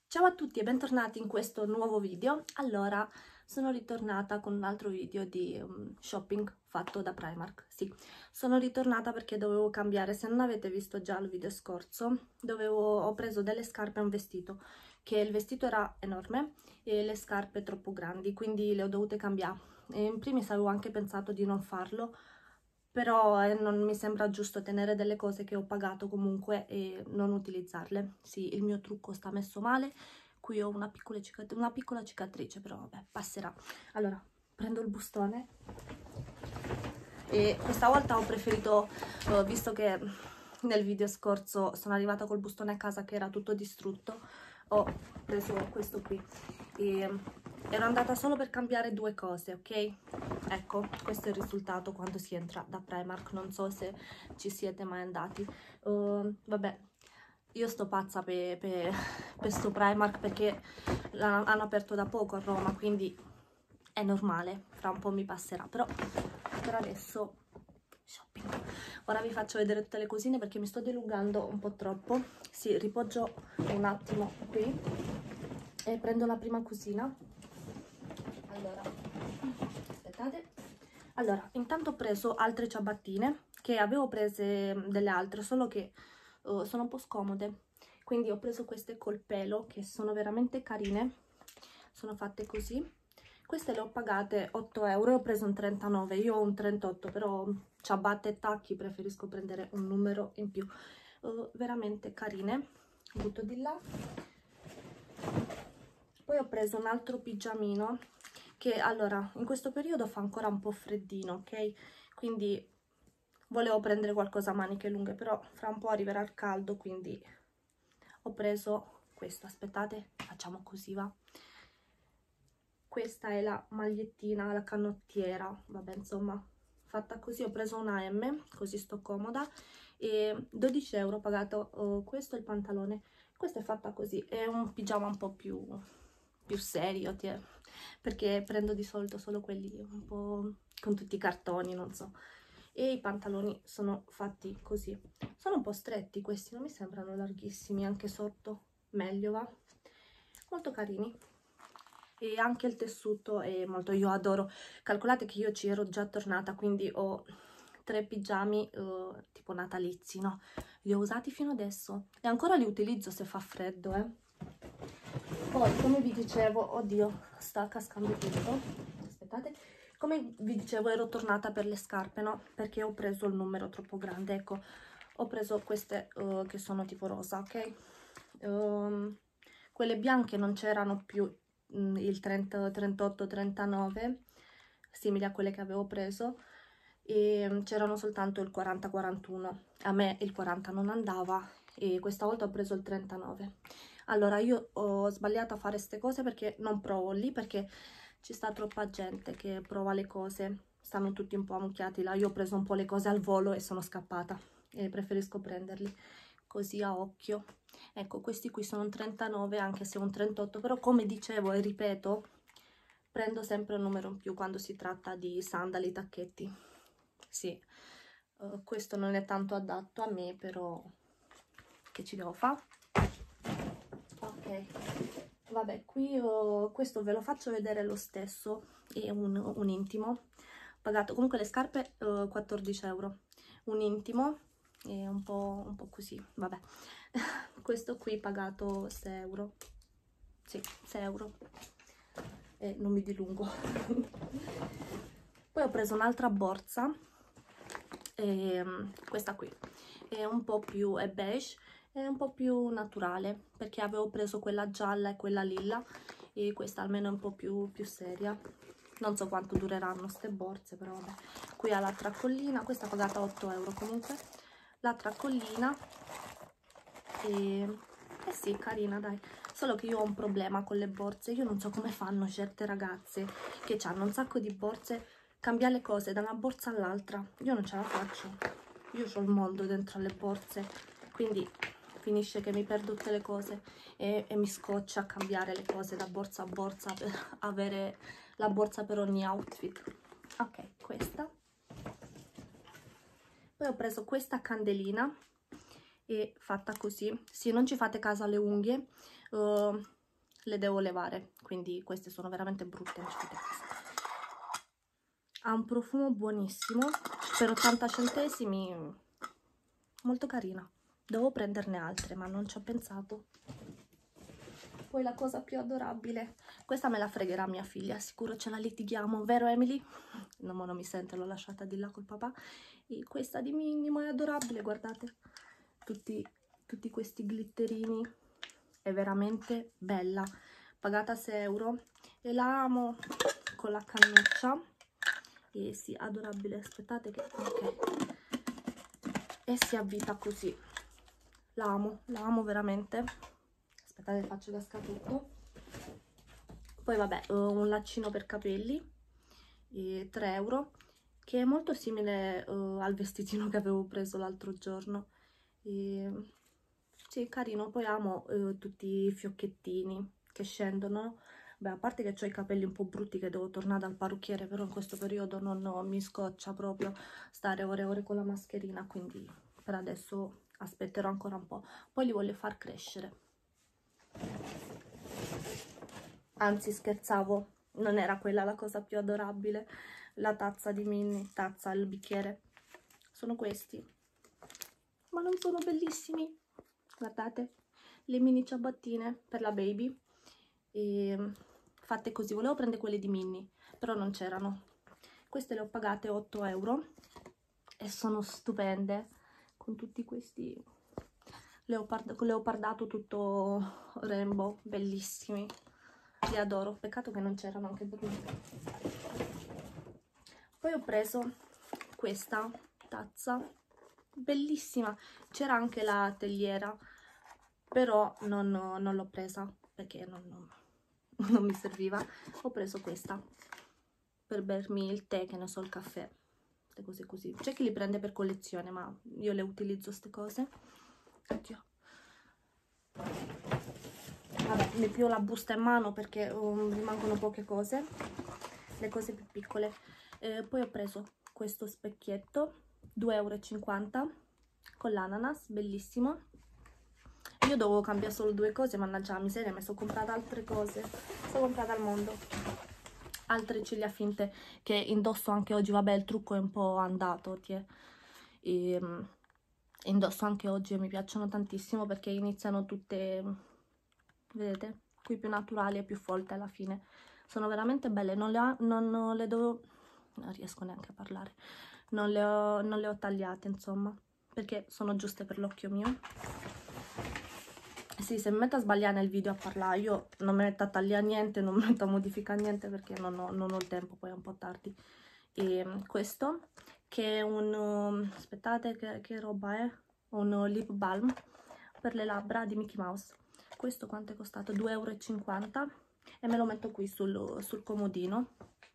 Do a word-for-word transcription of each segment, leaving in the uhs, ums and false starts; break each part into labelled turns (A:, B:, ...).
A: Ciao a tutti e bentornati in questo nuovo video. Allora, sono ritornata con un altro video di um, shopping fatto da Primark. Sì, sono ritornata perché dovevo cambiare. Se non avete visto già il video scorso, dovevo, ho preso delle scarpe e un vestito, che il vestito era enorme e le scarpe troppo grandi, quindi le ho dovute cambiare. E in primis avevo anche pensato di non farlo, però eh, non mi sembra giusto tenere delle cose che ho pagato comunque e non utilizzarle. Sì, il mio trucco sta messo male, qui ho una piccola, cicat una piccola cicatrice, però vabbè, passerà. Allora, prendo il bustone e questa volta ho preferito, eh, visto che nel video scorso sono arrivata col bustone a casa che era tutto distrutto, ho preso questo qui e ero andata solo per cambiare due cose, ok? Ecco, questo è il risultato quando si entra da Primark. Non so se ci siete mai andati. Uh, vabbè, io sto pazza per pe, pe sto Primark perché hanno aperto da poco a Roma, quindi è normale, fra un po' mi passerà, però per adesso shopping. Ora vi faccio vedere tutte le cosine perché mi sto dilungando un po' troppo. Sì, ripoggio un attimo qui e prendo la prima cosina. Allora, aspettate. Allora, intanto ho preso altre ciabattine, che avevo prese delle altre, solo che uh, sono un po' scomode. Quindi ho preso queste col pelo, che sono veramente carine. Sono fatte così. Queste le ho pagate otto euro e ho preso un trentanove. Io ho un trentotto, però ciabatte e tacchi preferisco prendere un numero in più. Uh, veramente carine. Butto di là. Poi ho preso un altro pigiamino che allora in questo periodo fa ancora un po' freddino, ok? Quindi volevo prendere qualcosa a maniche lunghe, però fra un po' arriverà il caldo, quindi ho preso questo. Aspettate, facciamo così, va? Questa è la magliettina, la canottiera, vabbè, insomma, fatta così. Ho preso una M, così sto comoda, e dodici euro ho pagato. Uh, questo è il pantalone. Questa è fatta così, è un pigiama un po' più, più serio, perché prendo di solito solo quelli un po' con tutti i cartoni, non so. E i pantaloni sono fatti così. Sono un po' stretti questi, non mi sembrano larghissimi, anche sotto, meglio va. Molto carini. E anche il tessuto è molto, io adoro. Calcolate che io ci ero già tornata, quindi ho tre pigiami uh, tipo natalizi, no? Li ho usati fino adesso e ancora li utilizzo se fa freddo, eh. Poi, come vi dicevo, oddio, sta cascando tutto. Aspettate. Come vi dicevo, ero tornata per le scarpe, no? Perché ho preso il numero troppo grande, ecco. Ho preso queste uh, che sono tipo rosa, ok? Um, quelle bianche non c'erano più, um, il trenta, trentotto, trentanove, simili a quelle che avevo preso, e c'erano soltanto il quaranta quarantuno. A me il quaranta non andava e questa volta ho preso il trentanove. Allora, io ho sbagliato a fare queste cose perché non provo lì, perché ci sta troppa gente che prova le cose, stanno tutti un po' ammucchiati là. Io ho preso un po' le cose al volo e sono scappata e preferisco prenderli così a occhio. Ecco, questi qui sono un trentanove, anche se un trentotto, però come dicevo e ripeto, prendo sempre un numero in più quando si tratta di sandali, tacchetti. Sì, uh, questo non è tanto adatto a me, però che ci devo fare? Ok, vabbè, qui ho, questo ve lo faccio vedere lo stesso, è un, un intimo, ho pagato comunque le scarpe uh, quattordici euro, un intimo, è un po', un po' così, vabbè. Questo qui pagato sei euro, sì, sei euro, e non mi dilungo. Poi ho preso un'altra borsa, e, questa qui è un po' più, è beige, è un po' più naturale, perché avevo preso quella gialla e quella lilla, e questa almeno è un po' più, più seria. Non so quanto dureranno queste borse, però vabbè. Qui ha la tracollina, questa è pagata otto euro comunque, la tracollina, e eh sì, carina, dai. Solo che io ho un problema con le borse, io non so come fanno certe ragazze che hanno un sacco di borse, cambiare le cose da una borsa all'altra. Io non ce la faccio, io ho il mondo dentro alle borse, quindi finisce che mi perdo tutte le cose e, e mi scoccia a cambiare le cose da borsa a borsa per avere la borsa per ogni outfit. Ok, questa. Poi ho preso questa candelina, è fatta così. Sì, non ci fate caso alle unghie, uh, le devo levare, quindi queste sono veramente brutte. Ha un profumo buonissimo, per ottanta centesimi, molto carina. Devo prenderne altre, ma non ci ho pensato. Poi la cosa più adorabile, questa me la fregherà mia figlia, sicuro ce la litighiamo, vero Emily? No, ma non mi sente, l'ho lasciata di là col papà. E questa di Minimo è adorabile, guardate, tutti, tutti questi glitterini, è veramente bella, pagata sei euro e la amo con la cannuccia. E sì, adorabile, aspettate che... ok, e si avvita così, la amo, la amo veramente. Aspettate, faccio cascare tutto. Poi vabbè, un laccino per capelli, e tre euro, che è molto simile uh, al vestitino che avevo preso l'altro giorno. E, sì, carino. Poi amo uh, tutti i fiocchettini che scendono. Beh, a parte che ho i capelli un po' brutti che devo tornare dal parrucchiere, però in questo periodo non, non mi scoccia proprio stare ore e ore con la mascherina, quindi per adesso aspetterò ancora un po'. Poi li voglio far crescere. Anzi, scherzavo, non era quella la cosa più adorabile, la tazza di Minnie, tazza, il bicchiere, sono questi, ma non sono bellissimi? Guardate, le mini ciabattine per la baby, e fatte così. Volevo prendere quelle di Minnie, però non c'erano. Queste le ho pagate otto euro e sono stupende, con tutti questi leopard leopardato tutto rainbow, bellissimi. Li adoro, peccato che non c'erano anche per me. Poi ho preso questa tazza, bellissima, c'era anche la teiera, però non, non l'ho presa perché non, non, non mi serviva. Ho preso questa per bermi il tè, che ne so, il caffè, le cose così. C'è chi li prende per collezione, ma io le utilizzo ste cose. Oddio. Vabbè, mi pio la busta in mano perché um, mi mancano poche cose, le cose più piccole. Eh, poi ho preso questo specchietto, due e cinquanta euro, con l'ananas, bellissimo. Io dovevo cambiare solo due cose, mannaggia la miseria, mi sono comprata altre cose, sono comprata al mondo. Altre ciglia finte che indosso anche oggi, vabbè il trucco è un po' andato, tie. E, um, indosso anche oggi e mi piacciono tantissimo perché iniziano tutte... vedete? Qui più naturali e più folte alla fine. Sono veramente belle, non le, ho, non, non le devo... non riesco neanche a parlare. Non le ho, non le ho tagliate, insomma, perché sono giuste per l'occhio mio. Sì, se mi metto a sbagliare nel video a parlare, io non mi metto a tagliare niente, non mi metto a modificare niente perché non ho, non ho il tempo, poi è un po' tardi. E questo, che è un... Um, aspettate, che, che roba è? Un lip balm per le labbra di Mickey Mouse. Questo quanto è costato? due e cinquanta euro e me lo metto qui sul, sul comodino.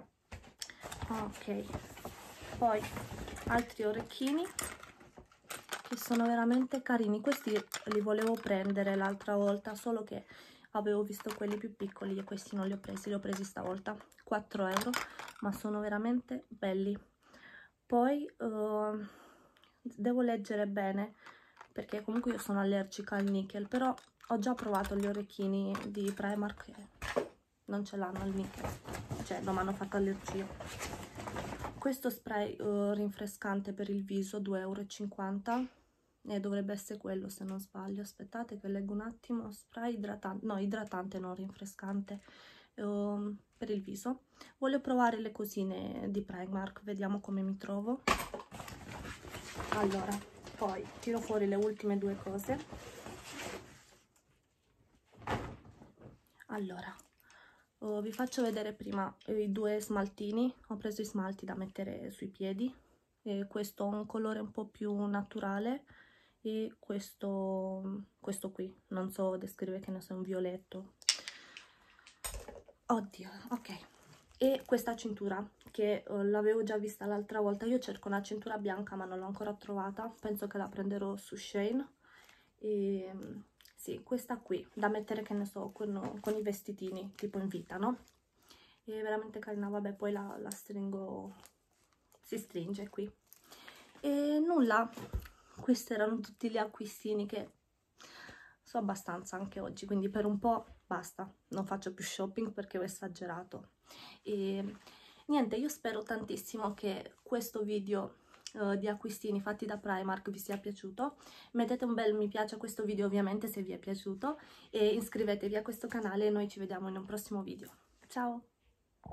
A: Ok, poi altri orecchini che sono veramente carini. Questi li volevo prendere l'altra volta, solo che avevo visto quelli più piccoli e questi non li ho presi, li ho presi stavolta. quattro euro, ma sono veramente belli. Poi uh, devo leggere bene perché comunque io sono allergica al nickel, però ho già provato gli orecchini di Primark e non ce l'hanno al nickel, cioè non mi hanno fatto allergia. Questo spray uh, rinfrescante per il viso, due e cinquanta euro, e dovrebbe essere quello se non sbaglio. Aspettate che leggo un attimo. Spray idratante, no, idratante, non rinfrescante, uh, per il viso. Voglio provare le cosine di Primark, vediamo come mi trovo. Allora, poi tiro fuori le ultime due cose. Allora, uh, vi faccio vedere prima i due smaltini. Ho preso i smalti da mettere sui piedi, e questo ha un colore un po' più naturale e questo, questo qui, non so descrivere, che ne so, un violetto. Oddio, ok. E questa cintura che uh, l'avevo già vista l'altra volta. Io cerco una cintura bianca ma non l'ho ancora trovata, penso che la prenderò su Shein. E sì, questa qui da mettere, che ne so, con, con i vestitini tipo in vita, no? È veramente carina. Vabbè, poi la, la stringo, si stringe qui. E nulla, questi erano tutti gli acquistini che so abbastanza anche oggi, quindi per un po' basta, non faccio più shopping perché ho esagerato. E niente, io spero tantissimo che questo video uh, di acquistini fatti da Primark vi sia piaciuto. Mettete un bel mi piace a questo video ovviamente se vi è piaciuto e iscrivetevi a questo canale e noi ci vediamo in un prossimo video. Ciao!